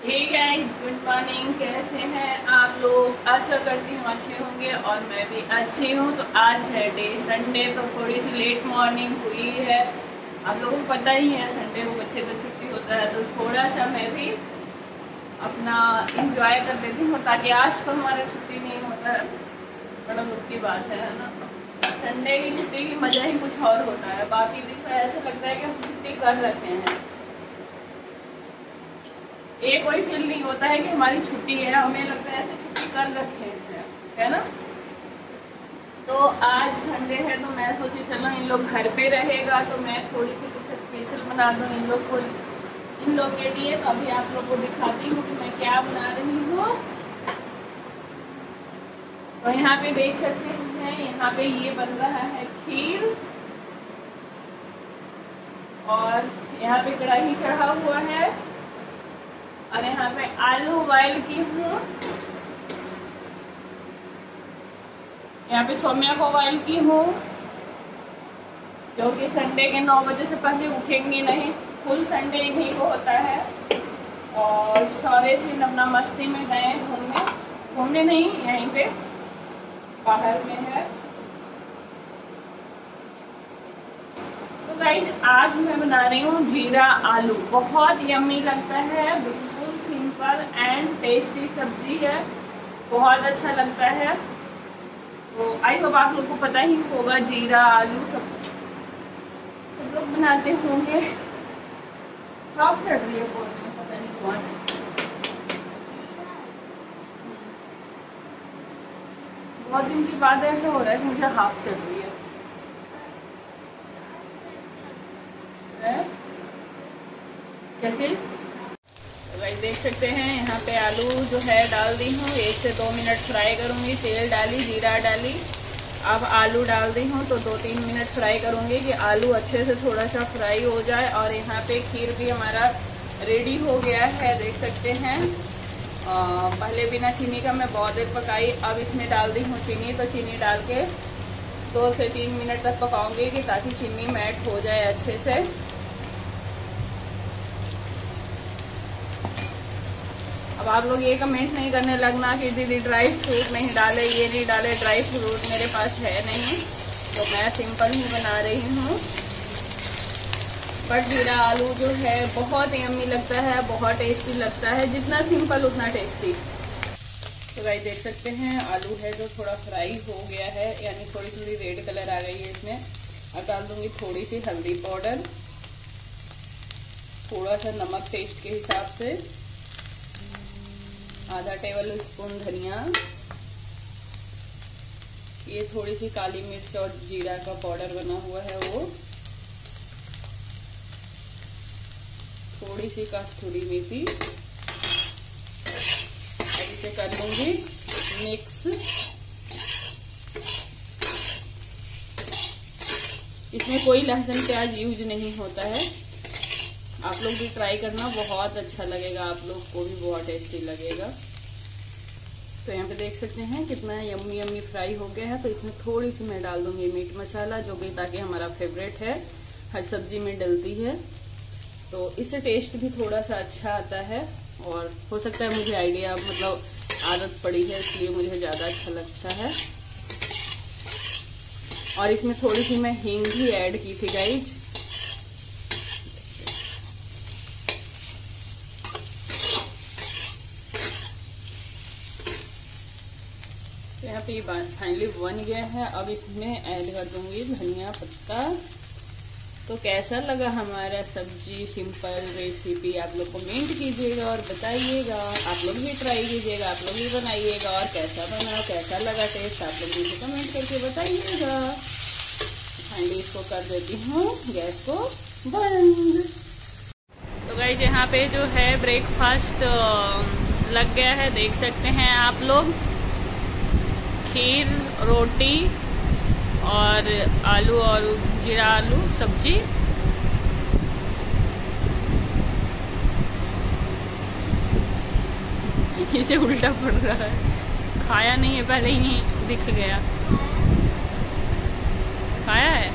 Hey guys, good morning. कैसे हैं आप लोग? आशा करती हूँ अच्छे होंगे और मैं भी अच्छी हूँ। तो आज है डे संडे, तो थोड़ी सी लेट मॉर्निंग हुई है। आप लोगों को पता ही है संडे को बच्चे को छुट्टी होता है, तो थोड़ा सा मैं भी अपना इंजॉय कर लेती हूँ, ताकि आज तो हमारा छुट्टी नहीं होता है। बड़ा दुख की बात है ना। संडे की छुट्टी की मज़ा ही कुछ और होता है। बाकी दिन तो ऐसा लगता है कि हम छुट्टी कर रखे हैं। ये कोई फील नहीं होता है कि हमारी छुट्टी है, हमें लगता है ऐसे छुट्टी कर रखे हैं, है ना। तो आज संडे है, तो मैं सोची चलो इन लोग घर पे रहेगा तो मैं थोड़ी सी कुछ स्पेशल बना दूँ इन लोग के लिए। तो अभी आप लोग को दिखाती हूँ कि मैं क्या बना रही हूँ। तो यहाँ पे देख सकते हैं, यहाँ पे ये बन रहा है खीर, और यहाँ पे कढ़ाई चढ़ा हुआ है, और यहाँ पे आलू बॉयल की हूँ। यहाँ पे सौम्या को बॉयल की हूँ, जो कि संडे के 9 बजे से पहले उठेंगी नहीं। फुल संडे ही को होता है। और सारे से अपना मस्ती में गए घूमने नहीं, यहीं पे बाहर में है। तो गाइस, आज मैं बना रही हूँ जीरा आलू। बहुत यम्मी लगता है, बिल्कुल सिंपल एंड टेस्टी सब्जी है, बहुत अच्छा लगता है। तो आई होप आप लोग को पता ही होगा, जीरा आलू सब लोग बनाते होंगे। हाफ चढ़ रही है बोलने में, पता नहीं कौन। बहुत दिन के बाद ऐसा हो रहा है कि मुझे हाफ चढ़ रही है। क्या चीज? गाइस देख सकते हैं, यहाँ पे आलू जो है डाल दी हूँ। 1 से 2 मिनट फ्राई करूँगी। तेल डाली, जीरा डाली, अब आलू डाल दी हूँ। तो 2-3 मिनट फ्राई करूँगी कि आलू अच्छे से थोड़ा सा फ्राई हो जाए। और यहाँ पे खीर भी हमारा रेडी हो गया है, देख सकते हैं। पहले बिना चीनी का मैं बहुत देर पकाई, अब इसमें डाल दी हूँ चीनी। तो चीनी डाल के 2 से 3 मिनट तक पकाऊंगी कि ताकि चीनी मेल्ट हो जाए अच्छे से। अब आप लोग ये कमेंट नहीं करने लगना कि दीदी ड्राई फ्रूट नहीं डाले, ये नहीं डाले। ड्राई फ्रूट मेरे पास है नहीं, तो मैं सिंपल ही बना रही हूँ। बट जीरा आलू जो है बहुत यम्मी लगता है, बहुत टेस्टी लगता है। जितना सिंपल उतना टेस्टी। तो गाइस देख सकते हैं, आलू है जो थोड़ा फ्राई हो गया है, यानी थोड़ी थोड़ी रेड कलर आ गई है इसमें। अब डाल दूंगी थोड़ी सी हल्दी पाउडर, थोड़ा सा नमक टेस्ट के हिसाब से, आधा टेबल स्पून धनिया, ये थोड़ी सी काली मिर्च और जीरा का पाउडर बना हुआ है वो, थोड़ी सी कस्तूरी मेथी। इसे कर लूंगी मिक्स। इसमें कोई लहसुन प्याज यूज नहीं होता है। आप लोग भी ट्राई करना, बहुत अच्छा लगेगा, आप लोग को भी बहुत टेस्टी लगेगा। तो यहाँ पे देख सकते हैं कितना यम्मी यम्मी फ्राई हो गया है। तो इसमें थोड़ी सी मैं डाल दूंगी मीट मसाला, जो कि ताकि हमारा फेवरेट है, हर सब्जी में डलती है, तो इससे टेस्ट भी थोड़ा सा अच्छा आता है। और हो सकता है मुझे आइडिया, मतलब आदत पड़ी है, इसलिए मुझे ज़्यादा अच्छा लगता है। और इसमें थोड़ी सी मैं हींग भी ऐड की थी गाइज। यहाँ पे फाइनली बन गया है। अब इसमें ऐड कर दूंगी धनिया पत्ता। तो कैसा लगा हमारा सब्जी सिंपल रेसिपी, आप लोग कमेंट कीजिएगा और बताइएगा। आप लोग भी ट्राई कीजिएगा, आप लोग भी बनाइएगा, और कैसा बना, कैसा लगा टेस्ट, आप लोग मुझे कमेंट करके बताइएगा। फाइनली इसको कर देती हूँ गैस को बंद। तो गाइस, यहाँ पे जो है ब्रेकफास्ट लग गया है, देख सकते हैं आप लोग। खीर, रोटी और आलू और जीरा आलू सब्जी। इसे उल्टा पड़ रहा है, खाया नहीं है, पहले ही दिख गया। खाया है।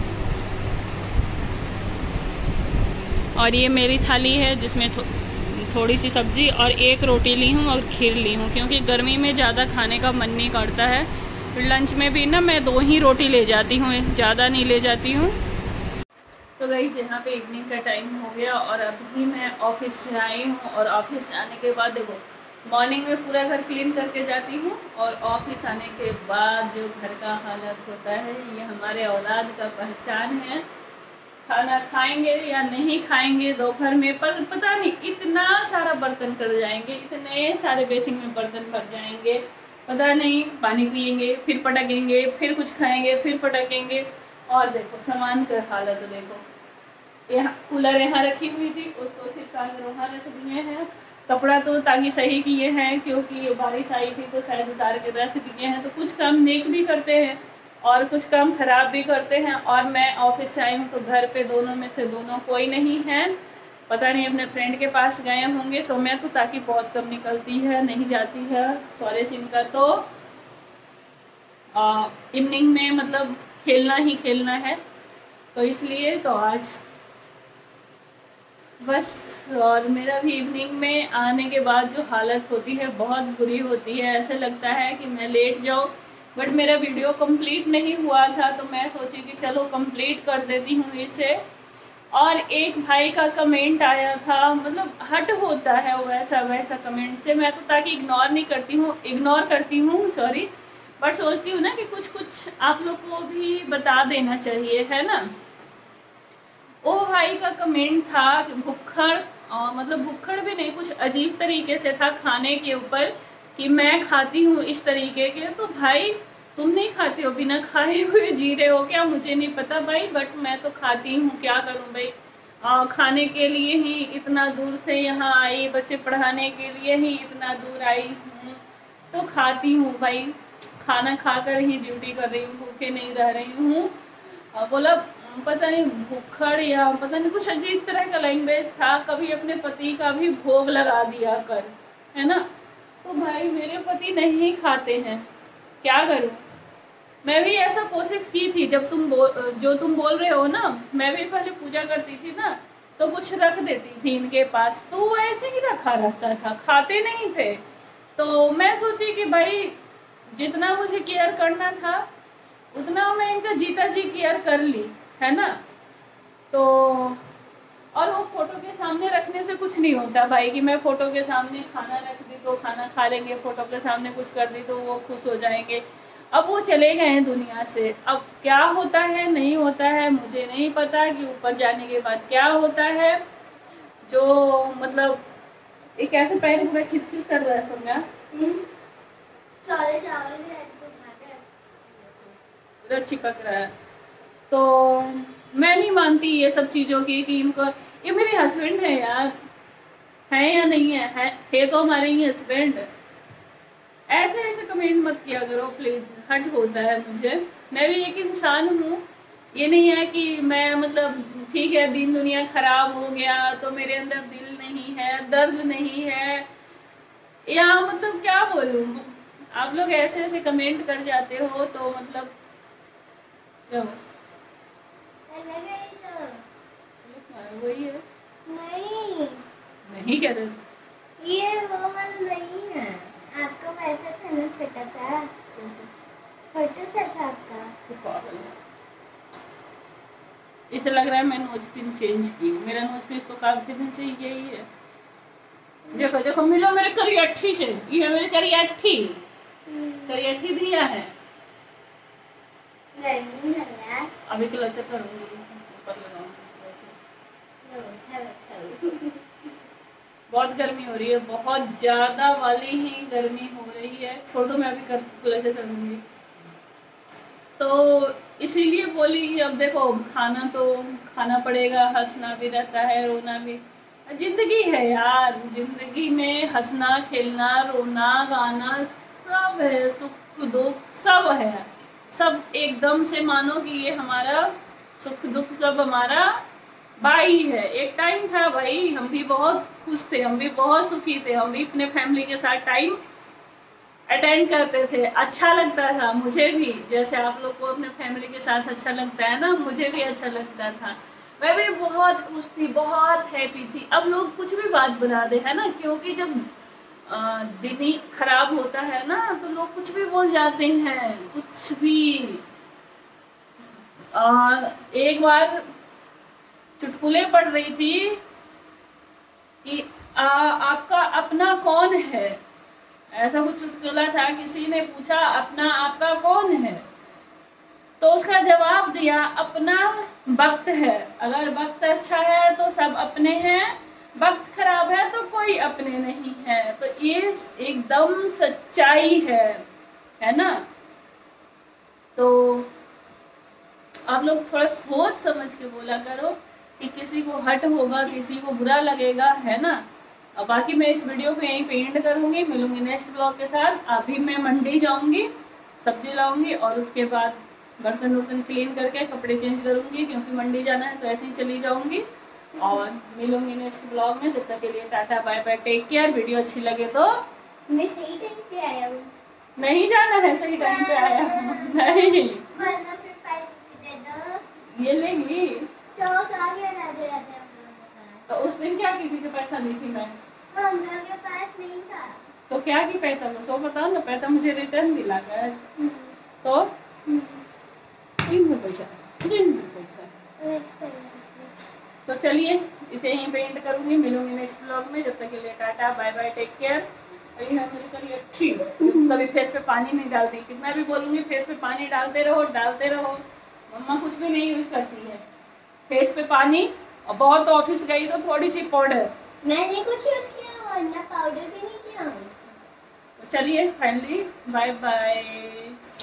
और ये मेरी थाली है जिसमें थोड़ी सी सब्जी और एक रोटी ली हूँ और खीर ली हूँ, क्योंकि गर्मी में ज़्यादा खाने का मन नहीं करता है। फिर लंच में भी ना मैं 2 ही रोटी ले जाती हूँ, ज़्यादा नहीं ले जाती हूँ। तो गाइस यहाँ पे इवनिंग का टाइम हो गया और अभी मैं ऑफिस से आई हूँ। और ऑफिस से आने के बाद देखो, मॉर्निंग में पूरा घर क्लीन करके जाती हूँ और ऑफिस आने के बाद जो घर का हालत होता है, ये हमारे औलाद का पहचान है। खाना खाएंगे या नहीं खाएंगे दोपहर में, पर पता नहीं इतना सारा बर्तन कर जाएंगे, इतने सारे बेसिन में बर्तन भर जाएंगे, पता नहीं। पानी पिएंगे, फिर पटकेंगे, फिर कुछ खाएंगे, फिर पटकेंगे। और देखो सामान का हालत देखो, यहाँ कूलर यहाँ रखी हुई थी, उसको फिर सागर वहाँ रख दिए हैं। कपड़ा तो ताकि सही किए हैं, क्योंकि बारिश आई थी तो शायद उतार के रख दिए हैं। तो कुछ काम नेक भी करते हैं और कुछ काम खराब भी करते हैं। और मैं ऑफिस से आई हूँ तो घर पे दोनों में से दोनों कोई नहीं है, पता नहीं अपने फ्रेंड के पास गए होंगे। सो मैं तो ताकि बहुत कम निकलती है, नहीं जाती है सॉरी सिंह का। तो इवनिंग में मतलब खेलना ही खेलना है, तो इसलिए तो आज बस। और मेरा भी इवनिंग में आने के बाद जो हालत होती है बहुत बुरी होती है, ऐसे लगता है कि मैं लेट जाऊँ। बट मेरा वीडियो कंप्लीट नहीं हुआ था तो मैं सोची कि चलो कंप्लीट कर देती हूँ इसे। और एक भाई का कमेंट आया था, मतलब हट होता है वैसा वैसा कमेंट से। मैं तो ताकि इग्नोर करती हूँ सॉरी, बट सोचती हूँ ना कि कुछ कुछ आप लोग को भी बता देना चाहिए, है ना। वो भाई का कमेंट था भुक्खड़, मतलब भुक्खड़ भी नहीं, कुछ अजीब तरीके से था खाने के ऊपर कि मैं खाती हूँ इस तरीके के। तो भाई तुम नहीं खाते हो, बिना खाए हुए जी रहे हो क्या, मुझे नहीं पता भाई, बट मैं तो खाती हूँ। क्या करूँ भाई, खाने के लिए ही इतना दूर से यहाँ आई, बच्चे पढ़ाने के लिए ही इतना दूर आई हूँ, तो खाती हूँ भाई। खाना खाकर ही ड्यूटी कर रही हूँ, भूखे नहीं रह रही हूँ। बोला पता नहीं भुक्खड़ या पता नहीं कुछ अजीब तरह का लैंग्वेज था। कभी अपने पति का भी भोग लगा दिया कर, है ना। तो भाई मेरे पति नहीं खाते हैं, क्या करूं। मैं भी ऐसा कोशिश की थी, जब तुम बोल रहे हो ना, मैं भी पहले पूजा करती थी ना, तो कुछ रख देती थी इनके पास, तो वो ऐसे ही रखा रहता था, खाते नहीं थे। तो मैं सोची कि भाई जितना मुझे केयर करना था उतना मैं इनका जीता जी केयर कर ली, है ना। तो और वो फोटो के सामने रखने से कुछ नहीं होता भाई, कि मैं फोटो के सामने खाना रख दी तो खाना खा लेंगे, फोटो के सामने कुछ कर दी तो वो खुश हो जाएंगे। अब वो चले गए हैं दुनिया से, अब क्या होता है नहीं होता है मुझे नहीं पता, कि ऊपर जाने के बाद क्या होता है। जो मतलब एक ऐसे पैर पूरा खिसखिस कर रहा है सोम्या, पूरा चिपक रहा है। तो मैं नहीं मानती ये सब चीज़ों की, कि इनको, ये मेरे हस्बैंड है यार, है या नहीं है थे तो हमारे ही हस्बैंड। ऐसे ऐसे कमेंट मत किया करो प्लीज़, हट होता है मुझे। मैं भी एक इंसान हूँ, ये नहीं है कि मैं मतलब ठीक है दिन दुनिया खराब हो गया तो मेरे अंदर दिल नहीं है, दर्द नहीं है, या मतलब क्या बोलूँ। आप लोग ऐसे ऐसे कमेंट कर जाते हो तो मतलब वही है। नहीं कह रहे, ये वो वाला नहीं है, आपका वैसा था ना, छोटा था, छोटा सा था आपका। इसे लग रहा है मैं नोज पिन चेंज की, मेरा नोज पिन तो काफी दिन से यही है। देखो देखो मिलो मेरे करियठी से, ये मेरे करियठी दिया है। अभी क्लचर करूंगी, ऊपर लगाऊंगी। बहुत गर्मी हो रही है, बहुत ज्यादा वाली ही गर्मी हो रही है। छोड़ दो, मैं अभी क्लचर करूंगी। तो इसीलिए बोली, अब देखो खाना तो खाना पड़ेगा, हंसना भी रहता है, रोना भी। जिंदगी है यार, जिंदगी में हंसना खेलना रोना गाना सब है, सुख दुख सब है, सब एकदम से मानो कि ये हमारा सुख दुख सब हमारा भाई है। एक टाइम था भाई, हम भी बहुत खुश थे, हम भी बहुत सुखी थे, हम भी अपने फैमिली के साथ टाइम अटेंड करते थे, अच्छा लगता था मुझे भी, जैसे आप लोग को अपने फैमिली के साथ अच्छा लगता है ना, मुझे भी अच्छा लगता था। मैं भी बहुत खुश थी, बहुत हैप्पी थी। अब लोग कुछ भी बात बना दे, है ना, क्योंकि जब दिन ही खराब होता है ना तो लोग कुछ भी बोल जाते हैं, कुछ भी। एक बार चुटकुले पढ़ रही थी कि आपका अपना कौन है, ऐसा कुछ चुटकुला था। किसी ने पूछा अपना आपका कौन है, तो उसका जवाब दिया अपना वक्त है। अगर वक्त अच्छा है तो सब अपने हैं, वक्त खराब है तो कोई अपने नहीं है। तो ये एकदम सच्चाई है ना। तो आप लोग थोड़ा सोच समझ के बोला करो कि किसी को हर्ट होगा, किसी को बुरा लगेगा, है ना। और बाकी मैं इस वीडियो को यहीं पे एंड करूंगी, मिलूंगी नेक्स्ट ब्लॉग के साथ। अभी मैं मंडी जाऊंगी, सब्जी लाऊंगी और उसके बाद बर्तन वर्तन क्लीन करके कपड़े चेंज करूंगी, क्योंकि मंडी जाना है तो ऐसे ही चली जाऊंगी। और मिलूंगी नेक्स्ट ब्लॉग में, तब तक के लिए tata bye bye, take care. Video अच्छी लगे तो मैं सही टाइम पे आया हूँ, नहीं जाना है, सही टाइम पे आया नहीं, वरना फिर पैसे दे दो। ये लेंगी तो आगे राधे राधे। तो उस दिन क्या की थी कि पैसा दी थी मैं, अंकल के पास नहीं था। तो क्या की पैसा को तो बताओ ना, पैसा मुझे रिटर्न दिला कर। तो पैसा तो चलिए इसे यहीं पे एंड करूंगी, मिलूंगी नेक्स्ट ब्लॉग में। जब तक के लिए tata bye bye, take care. ठीक, कभी फेस पे पानी नहीं डालती, कितना भी बोलूंगी फेस पे पानी डालते रहो डालते रहो। मम्मा कुछ भी नहीं यूज करती है फेस पे पानी, और बहुत ऑफिस गई तो थोड़ी सी पाउडर। मैंने कुछ यूज किया वरना पाउडर भी नहीं किया। तो चलिए फाइनली बाय बाय।